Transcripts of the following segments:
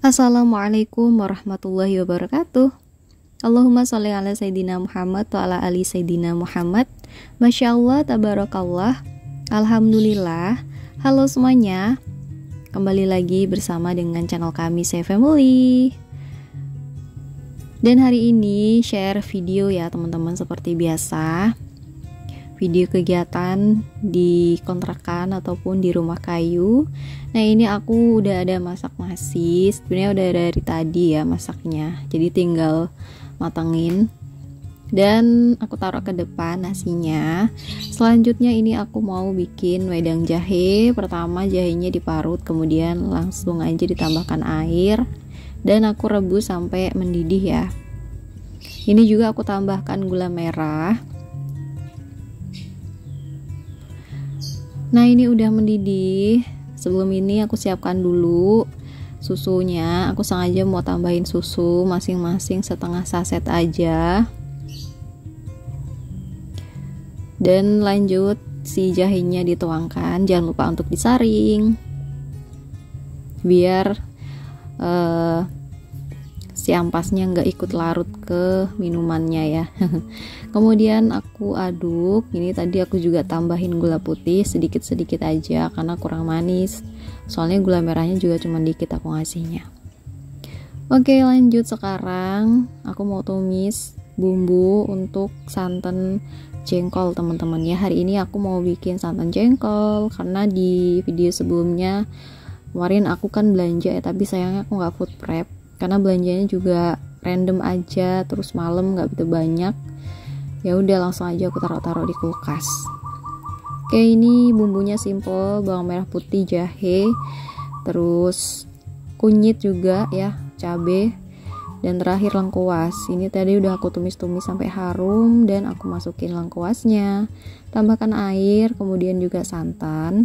Assalamualaikum warahmatullahi wabarakatuh. Allahumma sholli ala Sayyidina Muhammad wa ala ali Sayyidina Muhammad. Masya Allah, tabarakallah, alhamdulillah. Halo semuanya, kembali lagi bersama dengan channel kami Say Family. Dan hari ini share video ya teman-teman, seperti biasa, video kegiatan di kontrakan ataupun di rumah kayu. Nah, ini aku udah ada masak nasi. Sebenarnya udah dari tadi ya masaknya, jadi tinggal matangin dan aku taruh ke depan nasinya. Selanjutnya ini aku mau bikin wedang jahe. Pertama jahenya diparut, kemudian langsung aja ditambahkan air dan aku rebus sampai mendidih ya. Ini juga aku tambahkan gula merah. Nah, ini udah mendidih. Sebelum ini aku siapkan dulu susunya. Aku sengaja mau tambahin susu masing-masing setengah saset aja. Dan lanjut si jahenya dituangkan. Jangan lupa untuk disaring biar si ampasnya nggak ikut larut ke minumannya ya. Kemudian aku aduk. Ini tadi aku juga tambahin gula putih sedikit-sedikit aja karena kurang manis, soalnya gula merahnya juga cuma dikit aku ngasihnya. Oke, lanjut. Sekarang aku mau tumis bumbu untuk santan jengkol teman-teman ya. Hari ini aku mau bikin santan jengkol karena di video sebelumnya kemarin aku kan belanja ya, tapi sayangnya aku nggak food prep karena belanjanya juga random aja, terus malam nggak begitu banyak. Ya udah langsung aja aku taruh-taruh di kulkas. Oke, ini bumbunya simple, bawang merah putih, jahe, terus kunyit juga ya, cabe, dan terakhir lengkuas. Ini tadi udah aku tumis-tumis sampai harum dan aku masukin lengkuasnya. Tambahkan air, kemudian juga santan.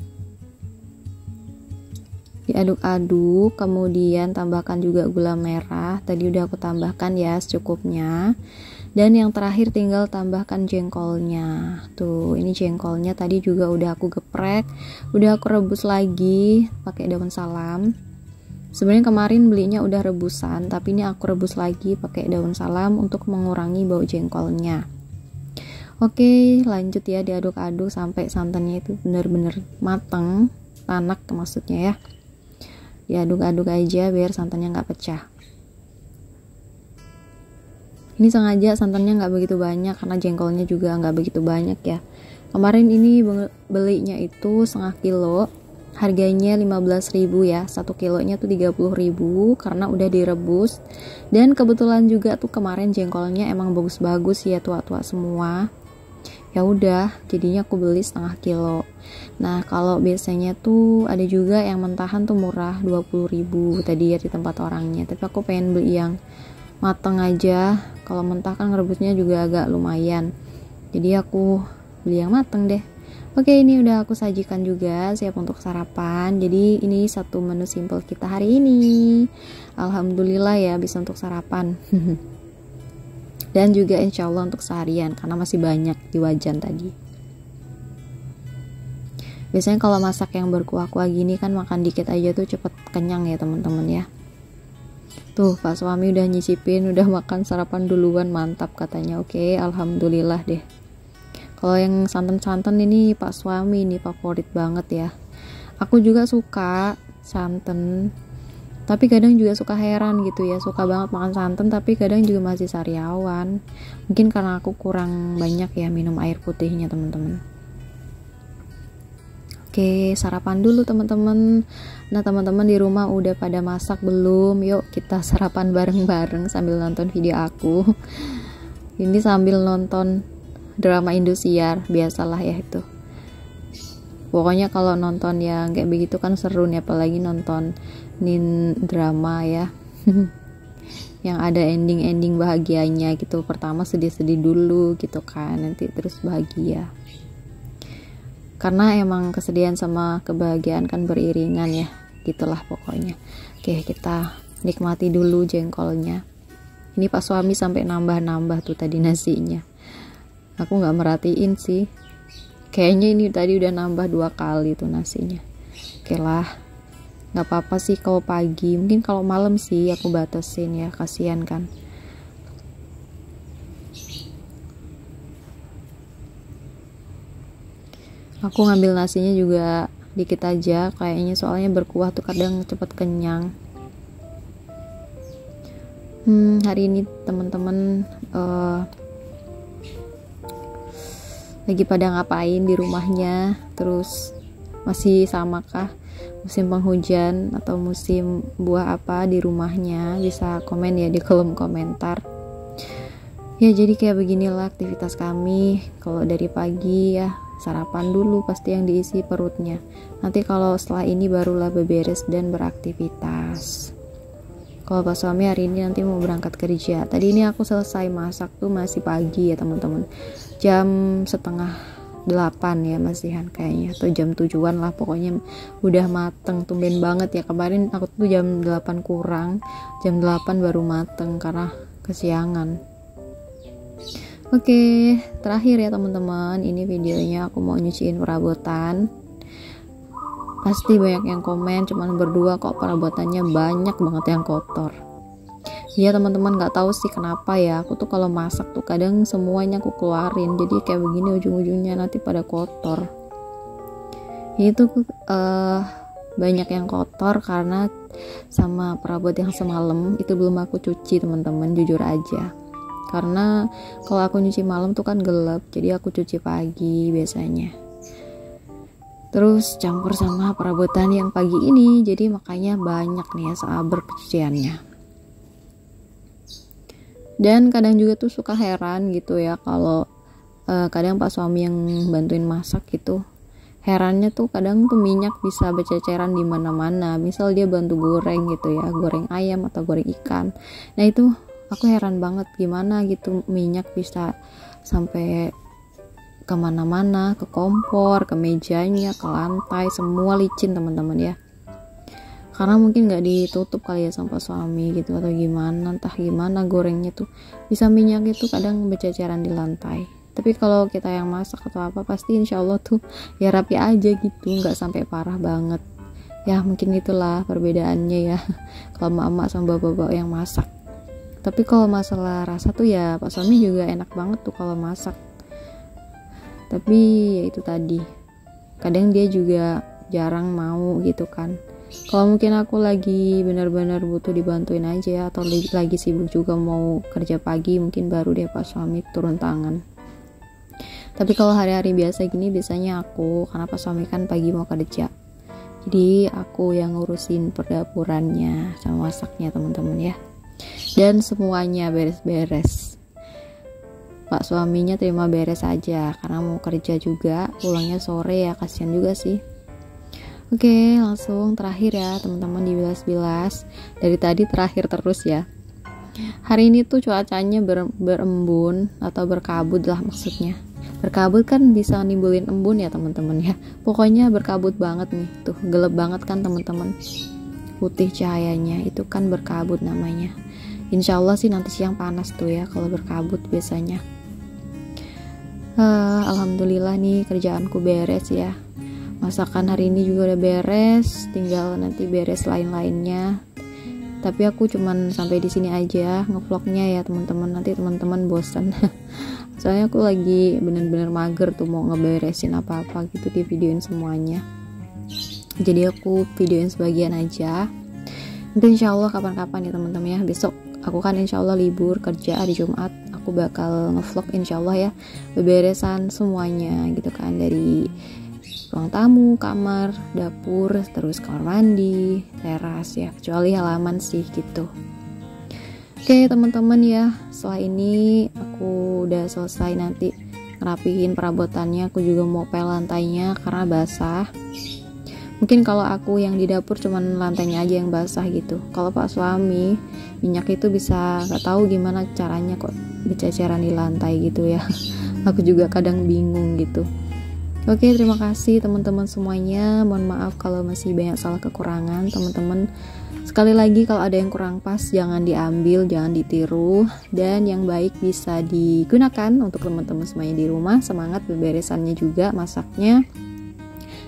Diaduk-aduk, kemudian tambahkan juga gula merah. Tadi udah aku tambahkan ya secukupnya. Dan yang terakhir tinggal tambahkan jengkolnya. Tuh, ini jengkolnya tadi juga udah aku geprek, udah aku rebus lagi pakai daun salam. Sebenarnya kemarin belinya udah rebusan, tapi ini aku rebus lagi pakai daun salam untuk mengurangi bau jengkolnya. Oke, lanjut ya, diaduk-aduk sampai santannya itu bener-bener mateng, tanak maksudnya ya. Diaduk-aduk aja biar santannya nggak pecah. Ini sengaja santannya nggak begitu banyak karena jengkolnya juga nggak begitu banyak ya. Kemarin ini belinya itu setengah kilo, harganya 15.000 ya. 1 kilonya tuh 30.000 karena udah direbus. Dan kebetulan juga tuh kemarin jengkolnya emang bagus-bagus ya, tua-tua semua. Ya udah, jadinya aku beli setengah kilo. Nah, kalau biasanya tuh ada juga yang mentahan tuh murah 20.000 tadi ya di tempat orangnya. Tapi aku pengen beli yang mateng aja. Kalau mentah kan ngerebusnya juga agak lumayan. Jadi aku beli yang mateng deh. Oke, ini udah aku sajikan juga, siap untuk sarapan. Jadi ini satu menu simple kita hari ini. Alhamdulillah ya bisa untuk sarapan. Dan juga insya Allah untuk seharian karena masih banyak di wajan tadi. Biasanya kalau masak yang berkuah-kuah gini kan makan dikit aja tuh cepet kenyang ya teman-teman ya. Tuh Pak suami udah nyicipin, udah makan sarapan duluan, mantap katanya. Oke, alhamdulillah deh. Kalau yang santan-santan ini Pak suami ini favorit banget ya. Aku juga suka santan, tapi kadang juga suka heran gitu ya, suka banget makan santan tapi kadang juga masih sariawan. Mungkin karena aku kurang banyak ya minum air putihnya teman-teman. Oke, sarapan dulu teman-teman. Nah, teman-teman di rumah udah pada masak belum? Yuk kita sarapan bareng-bareng sambil nonton video aku. Ini sambil nonton drama Indosiar, biasalah ya itu. Pokoknya kalau nonton yang kayak begitu kan seru nih, apalagi nonton drama ya. Yang ada ending-ending bahagianya gitu. Pertama sedih-sedih dulu gitu kan, nanti terus bahagia. Karena emang kesedihan sama kebahagiaan kan beriringan ya, gitulah pokoknya. Oke, kita nikmati dulu jengkolnya. Ini Pak suami sampai nambah-nambah tuh tadi nasinya. Aku nggak merhatiin sih. Kayaknya ini tadi udah nambah 2 kali tuh nasinya. Oke lah. Nggak apa-apa sih kalau pagi, mungkin kalau malam sih aku batasin ya, kasihan kan. Aku ngambil nasinya juga dikit aja kayaknya, soalnya berkuah tuh kadang cepet kenyang. Hari ini teman-teman lagi pada ngapain di rumahnya? Terus masih samakah musim penghujan atau musim buah apa di rumahnya? Bisa komen ya di kolom komentar. Ya, jadi kayak beginilah aktivitas kami. Kalau dari pagi ya sarapan dulu pasti yang diisi perutnya. Nanti kalau setelah ini barulah beberes dan beraktivitas. Kalau Pak suami hari ini nanti mau berangkat kerja. Tadi ini aku selesai masak tuh masih pagi ya teman-teman. Jam 7:30 ya masihan kayaknya, atau jam 7-an lah pokoknya, udah mateng. Tumben banget ya, kemarin aku tuh jam 8 kurang, jam 8 baru mateng karena kesiangan. Oke, terakhir ya teman-teman, ini videonya aku mau nyuciin perabotan. Pasti banyak yang komen, cuman berdua kok perabotannya banyak banget yang kotor. Ya teman-teman, nggak tahu sih kenapa ya, aku tuh kalau masak tuh kadang semuanya aku keluarin, jadi kayak begini ujung-ujungnya nanti pada kotor. Ini tuh banyak yang kotor karena sama perabot yang semalam itu belum aku cuci teman-teman, jujur aja. Karena kalau aku nyuci malam tuh kan gelap, jadi aku cuci pagi biasanya. Terus campur sama perabotan yang pagi ini, jadi makanya banyak nih ya sabar cuciannya. Dan kadang juga tuh suka heran gitu ya, kalau kadang Pak suami yang bantuin masak gitu, herannya tuh kadang tuh minyak bisa berceceran di mana-mana. Misal dia bantu goreng gitu ya, goreng ayam atau goreng ikan. Nah itu aku heran banget gimana gitu minyak bisa sampai kemana-mana, ke kompor, ke mejanya, ke lantai, semua licin teman-teman ya. Karena mungkin nggak ditutup kali ya sama suami gitu atau gimana, entah gimana gorengnya tuh bisa minyak itu kadang berceceran di lantai. Tapi kalau kita yang masak atau apa pasti insya Allah tuh ya rapi aja gitu, nggak sampai parah banget. Ya mungkin itulah perbedaannya ya kalau mama sama bapak-bapak yang masak. Tapi kalau masalah rasa tuh ya Pak suami juga enak banget tuh kalau masak. Tapi ya itu tadi, kadang dia juga jarang mau gitu kan. Kalau mungkin aku lagi benar-benar butuh dibantuin aja, atau lagi sibuk juga mau kerja pagi, mungkin baru deh Pak suami turun tangan. Tapi kalau hari-hari biasa gini biasanya aku, karena Pak suami kan pagi mau kerja, jadi aku yang ngurusin perdapurannya sama masaknya teman-teman ya. Dan semuanya beres-beres. Pak suaminya terima beres aja karena mau kerja juga, pulangnya sore ya, kasihan juga sih. Oke, langsung terakhir ya teman-teman, dibilas-bilas. Dari tadi terakhir terus ya. Hari ini tuh cuacanya berembun atau berkabut lah maksudnya. Berkabut kan bisa nimbulin embun ya teman-teman ya. Pokoknya berkabut banget nih, tuh gelap banget kan teman-teman. Putih cahayanya, itu kan berkabut namanya. Insya Allah sih nanti siang panas tuh ya kalau berkabut biasanya. Alhamdulillah nih kerjaanku beres ya. Masakan hari ini juga udah beres, tinggal nanti beres lain-lainnya. Tapi aku cuman sampai di sini aja ngevlognya ya teman-teman. Nanti teman-teman bosan. Soalnya aku lagi bener-bener mager tuh mau ngeberesin apa-apa gitu, di videoin semuanya. Jadi aku videoin sebagian aja. Nanti insya Allah kapan-kapan ya teman-teman ya. Besok aku kan insya Allah libur kerja hari Jumat, aku bakal ngevlog insya Allah ya, beberesan semuanya gitu kan, dari ruang tamu, kamar, dapur, terus kamar mandi, teras ya, kecuali halaman sih gitu. Oke teman-teman ya, setelah ini aku udah selesai nanti ngerapihin perabotannya. Aku juga mau pel lantainya karena basah. Mungkin kalau aku yang di dapur cuman lantainya aja yang basah gitu. Kalau Pak suami minyak itu bisa nggak tahu gimana caranya kok berceceran di lantai gitu ya. Aku juga kadang bingung gitu. Oke, terima kasih teman-teman semuanya. Mohon maaf kalau masih banyak salah kekurangan teman-teman. Sekali lagi kalau ada yang kurang pas jangan diambil, jangan ditiru, dan yang baik bisa digunakan untuk teman-teman semuanya di rumah. Semangat beberesannya juga, masaknya.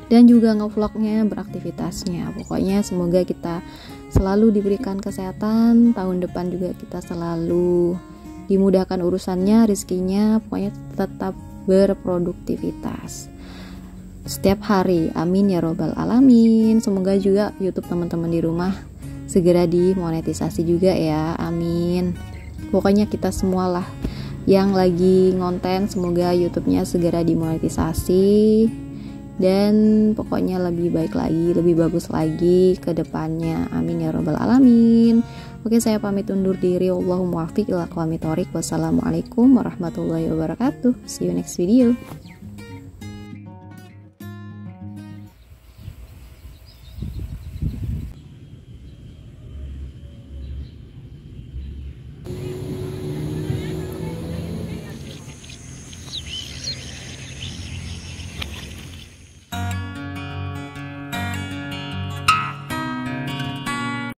dan juga ngevlognya, beraktivitasnya. Pokoknya semoga kita selalu diberikan kesehatan, tahun depan juga kita selalu dimudahkan urusannya, rezekinya, pokoknya tetap berproduktivitas setiap hari, amin ya robbal alamin. Semoga juga YouTube teman-teman di rumah segera dimonetisasi juga ya, amin. Pokoknya kita semualah yang lagi ngonten, semoga YouTube-nya segera dimonetisasi dan pokoknya lebih baik lagi, lebih bagus lagi ke depannya, amin ya robbal alamin. Oke, saya pamit undur diri. Wallahumma muwaffiq ila aqwamit thoriq. Wassalamualaikum warahmatullahi wabarakatuh. See you next video.